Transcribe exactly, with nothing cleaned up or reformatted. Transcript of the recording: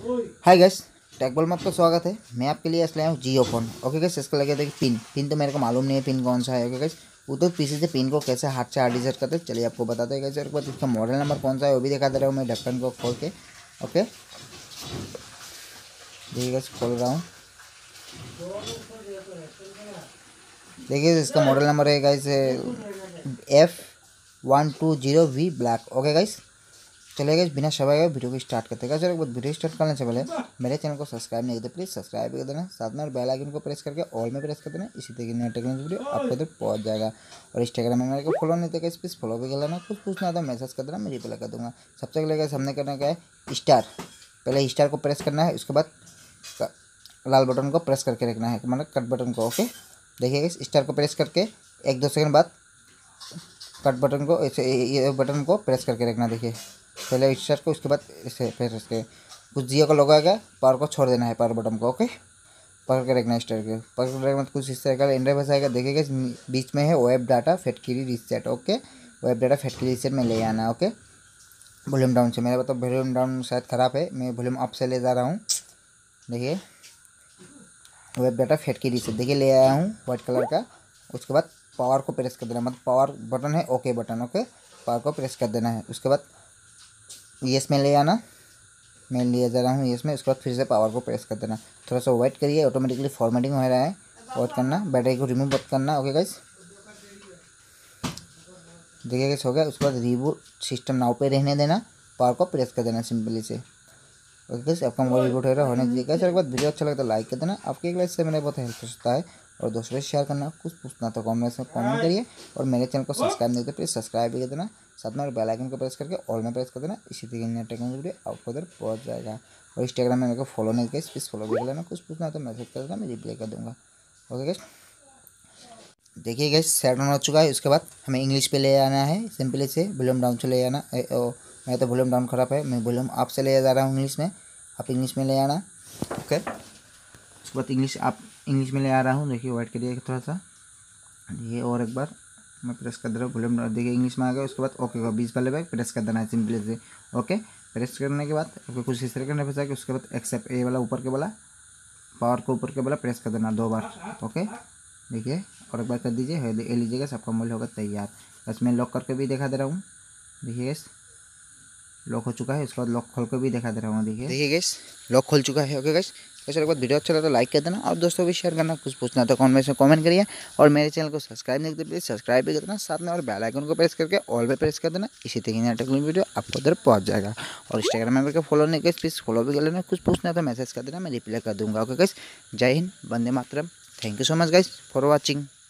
Hi guys, टेकबॉल में आपका स्वागत है। मैं आपके लिए इसलिए हूँ जियो फोन। ओके गाइस, इसका लगे देखिए पिन पिन तो मेरे को मालूम नहीं है पिन कौन सा है। ओके गाइस, वो तो पीसी से पिन को कैसे हाथ से हार्ड करते हैं, चलिए आपको बताते हैं गाइस। एक बार इसका मॉडल नंबर कौन सा है वो भी दिखा दे रहा हूँ मैं ढक्कन को खोल के। ओके देखिए गाइस, खोल रहा हूँ। देखिए इसका मॉडल नंबर है guys F one two zero V black. Okay guys, चलिए गाइस बिना समय के वीडियो को स्टार्ट करते हैं। गाइस वीडियो स्टार्ट करने से पहले मेरे चैनल को सब्सक्राइब नहीं करते प्लीज़ सब्सक्राइब कर देना, साथ में और बेल आइकन को प्रेस करके ऑल में प्रेस कर देना। इसी तरीके नया टेक्नोलॉजी वीडियो आपको तक पहुंच जाएगा। और इंस्टाग्राम में मेरे को फॉलो नहीं थे प्लीज़ फॉलो भी कर लेना। कुछ पूछना है तो मैसेज कर देना, मैं रिप्लाई कर दूँगा। सबसे पहले गाइस हमने करना क्या है, स्टार पहले स्टार को प्रेस करना है, उसके बाद लाल बटन को प्रेस करके रखना है, मतलब कट बटन को। ओके देखिए गाइस, स्टार को प्रेस करके एक दो सेकंड बाद कट बटन को ऐसे ये बटन को प्रेस करके रखना। देखिए पहले स्टार को, उसके बाद इसे फिर इसके कुछ जियो का लोगो आएगा, पावर को छोड़ देना है पावर बटन को। ओके पकड़ के रखना है स्टार के, पकड़ के रखना कुछ इस तरह का इंटरफेस आएगा। देखिएगा बीच में है wipe data factory reset. Okay wipe data factory reset में ले आना। ओके वॉल्यूम डाउन से, मेरा मतलब वॉल्यूम डाउन शायद ख़राब है, मैं वॉल्यूम अप से ले जा रहा हूँ। देखिए वेब डाटा फैक्ट्री रीसेट देखिए ले आया हूँ वाइट कलर का। उसके बाद पावर को प्रेस कर देना, मतलब पावर बटन है ओके बटन। ओके पावर को प्रेस कर देना है, उसके बाद यस में ले आना, मैं लिया जा रहा हूँ यस में। उसके बाद फिर से पावर को प्रेस कर देना। थोड़ा सा वेट करिए, ऑटोमेटिकली फॉर्मेटिंग हो रहा है, वेट करना, बैटरी को रिमूव मत करना। ओके गाइस देखिए गाइस हो गया। उसके बाद रिबूट सिस्टम नाउ पे रहने देना, पावर को प्रेस कर देना सिंपली से। ओके गाइस आपका मोबाइल रिबूट हो रहा होने दीजिए गाइस। एक बार वीडियो अच्छा लगता है तो लाइक कर देना, आपके एक लाइक से मेरे बहुत हेल्प होता है। और दोस्तों से शेयर करना, कुछ पूछना तो कमेंट में कमेंट करिए। और मेरे चैनल को सब्सक्राइब नहीं करते प्लीज़ सब्सक्राइब भी कर देना, साथ में बेल आइकन को प्रेस करके ऑल में प्रेस कर देना। इसी तरीके नया टेक्नोलॉजी वीडियो आपको उधर पहुंच जाएगा। और इंस्टाग्राम में मेरे को फॉलो नहीं किया प्लीज़ फॉलो भी कर लेना, कुछ पूछना तो मैसेज कर देना, मैं रिप्लाई कर दूँगा। ओके गाइस देखिए गाइस सेट ऑन हो चुका है। उसके बाद हमें इंग्लिश पे ले आना है, सिंपली से वॉल्यूम डाउन से ले आना। मैं तो वॉल्यूम डाउन खराब है, मैं वॉल्यूम अप से ले जा रहा हूँ इंग्लिश में, आप इंग्लिश में ले आना। ओके उसके बाद इंग्लिश आप इंग्लिश में ले आ रहा हूँ। देखिए वेट करिए थोड़ा सा, ये और एक बार मैं प्रेस कर दे रहा हूँ वॉल्यूम, देखिए इंग्लिश में आ गया। उसके बाद ओके का बीस वाले पे प्रेस कर देना है सिंपली से। ओके प्रेस करने के बाद आपको कुछ इस तरह करने पे जाएगा। उसके बाद एक्सेप्ट ए वाला ऊपर के वाला पावर को ऊपर के वाला प्रेस कर देना दो बार। ओके देखिए और एक बार कर दीजिए, ये लीजिएगा सबका मूल्य होगा तैयार। बस मैं लॉक करके भी दिखा दे रहा हूँ। देखिए गैस लॉक हो चुका है, उसके बाद लॉक खोल के भी दिखा दे रहा हूँ। देखिए देखिए गैस लॉक खोल चुका है। ओके गैस वैसे एक बार वीडियो अच्छा लगा तो लाइक कर देना, और दोस्तों भी शेयर करना, कुछ पूछना तो कमेंट में कमेंट करिए। और मेरे चैनल को सब्सक्राइब नहीं करते प्लीज़ सब्सक्राइब भी कर देना, साथ में और बेल आइकन को प्रेस करके ऑल पे प्रेस कर देना। इसी तरीके नया टेक्नोलॉजी वीडियो आपको उधर पहुंच जाएगा। और इंस्टाग्राम में मेरे को फॉलो नहीं कर प्लीज़ फॉलो भी कर लेना, कुछ पूछना तो मैसेज कर देना, मैं रिप्लाई कर दूँगा। ओके गाइस जय हिंद, वंदे मातरम, thank you so much guys for watching.